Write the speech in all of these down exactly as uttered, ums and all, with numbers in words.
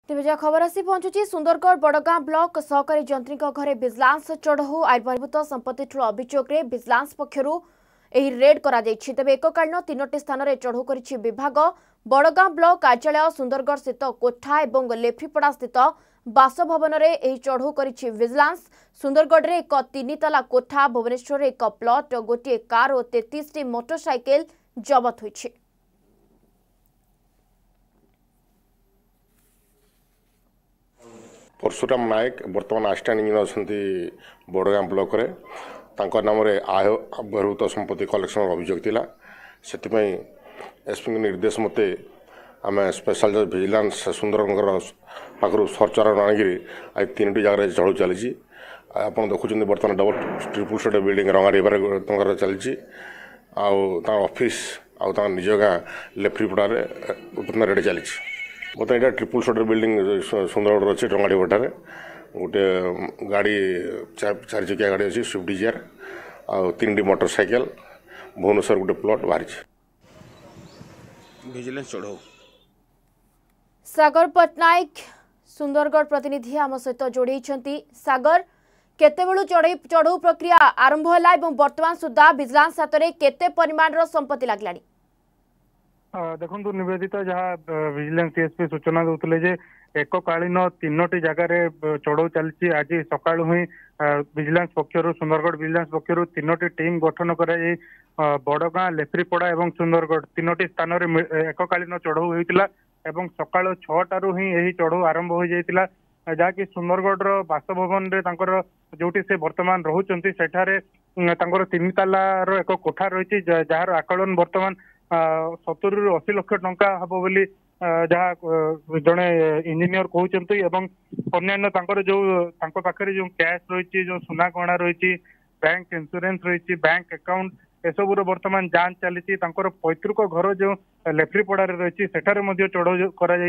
तेज खबर आसी पहुंचुची सुंदरगढ़ बड़गां ब्लॉक सहकारी जंत्री घरे विजिलेंस चढ़ऊ आईन बहिर्भूत संपत्ति ठूल अभियोग में विजिलेंस पक्षर रेड कर तेज एककालीन तीनो स्थान में चढ़ऊ कर विभाग बड़गां ब्लॉक कार्यालय सुंदरगढ़ स्थित कोठा और लेफ्रीपड़ा स्थित बासभवन में चढ़ऊ कर विजिलेंस सुंदरगढ़ में एक तीन ताला कोठा भुवनेश्वर एक प्लट गोटे कार और तैंतीस टी मोटरसाइकेल जबत होईछि। परशुराम नायक बर्तमान आसिस्टांट इंजीनियर अच्छा बड़गां ब्लॉक रे तांको नाम रे आय बहिर्भूत संपत्ति कलेक्शन अभियोग थिला सेतिपई एसपी निर्देश मते आम स्पेशल जज विजिलेंस सुंदरगढ़ पाखु सर्च वारंट आनिकी आज तीन जगह चढ़ू चली आप देखुं बर्तमान डबल ट्रिपल स्टोरी बिल्डिंग रंगाड़ी टकर चली ऑफिस आउ निज गाँ लेफ्रीपड़ा बर्तमान रेडी चली बर्तमान यहाँ ट्रिपल स्टोरी बिल्डिंग सुंदरगढ़ अच्छे रंगाड़ी पठार गोटे गाड़ी चार चकिया गाड़ी अच्छी स्विफ्ट डिजायर आ तीन टी मोटरसाइकेल भुवनेश्वर गोटे प्लट बाहरी विजिलेंस चढ़ऊ सागर पट्टनायक सुंदरगढ़ प्रतिनिधि आम सहित जोड़ी सागर केतेबेलू चढ़ऊ प्रक्रिया आरंभ है वर्तमान सुधा विजिलेंस हाथ में केते परिमाण संपत्ति लगलानी देखो निवेदित जहाँ विजिलेंस टीएसपी सूचना दूसरे जे एककालीन तीनो जगह चढ़ऊ चलती आज सका ही विजिलेंस पक्षर सुंदरगढ़ विजिलेंस पक्षर तीनो टीम गठन कर बड़गां लेफ्रीपड़ा और सुंदरगढ़ तीनो स्थान में एककालीन चढ़ऊ होता एवं सका छटारू ही यही चढ़ऊ आरंभ हो जाता जहाँकि सुंदरगढ़ बासभवन जो से बर्तमान रोचे सेठारे तीन तालार एक कोठा रही जार आकलन बर्तमान सत्तर रु अशी लक्ष टंका हम बोली जहाँ जड़े इंजीनियर कहते अन्य जो पाखे जो कैश रही जो सुना गहना रही बैंक इन्शुरेंस रही बैंक अकाउंट एसबूर बर्तमान जांच चली पैतृक घर जो लेफ्रीपड़ा रही चढ़ऊ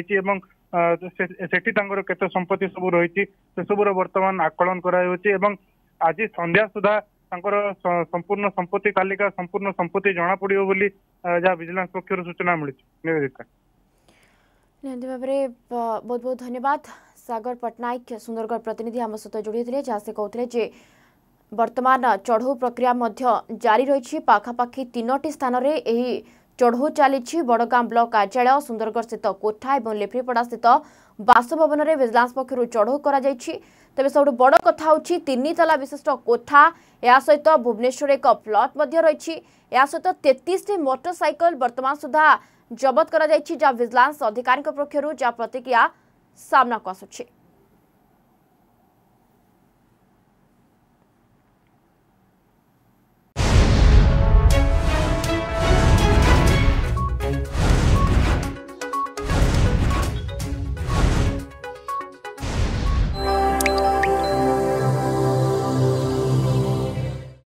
कर संपत्ति सब रही सबूर बर्तमान आकलन कर आज संध्या सुधा संपूर्ण संपत्ति तालिका संपूर्ण संपत्ति जना पड़ो जहाँ विजिलेंस पक्षर सूचना मिली निवेदिता निहंती भाव में बहुत बहुत धन्यवाद सागर पट्टनायक सुंदरगढ़ प्रतिनिधि आम सहित जोड़ी थे जहाँ से कहते जे वर्तमान चढ़ऊ प्रक्रिया जारी रही पाखापाखि तीनो स्थान में चढ़ऊ चली बड़गां ब्लॉक कार्यालय सुंदरगढ़ स्थित कोठा और लेफ्रीपड़ा स्थित बासभवन में विजिलेंस पक्षर चढ़ऊ कर तेज सब बड़ कथा हूँ तीन ताला विशिष्ट कोठा या सहित भुवनेश्वर एक प्लट रही या सहित तैंतीस टी मोटरसाइकेल वर्तमान सुधा जबत कर विजिलेंस अधिकारी पक्षर जहाँ प्रतिक्रिया सामना को आसुछि।